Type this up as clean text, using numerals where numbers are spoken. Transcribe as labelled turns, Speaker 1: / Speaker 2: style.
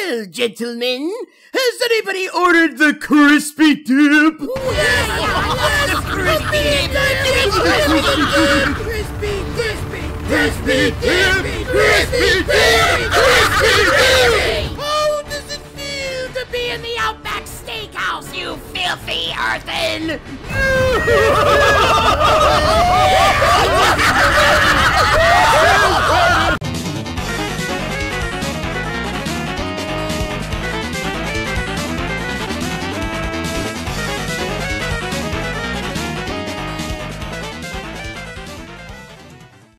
Speaker 1: Well, gentlemen, has anybody ordered the crispy dip?
Speaker 2: Yes, crispy dip! Crispy dip! How does it feel to be in the Outback Steakhouse, you filthy earthen?